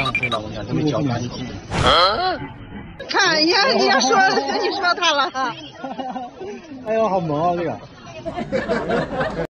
对了，我讲这么脚干净。 看，你看，你说他了。 哎呦，好萌啊这个。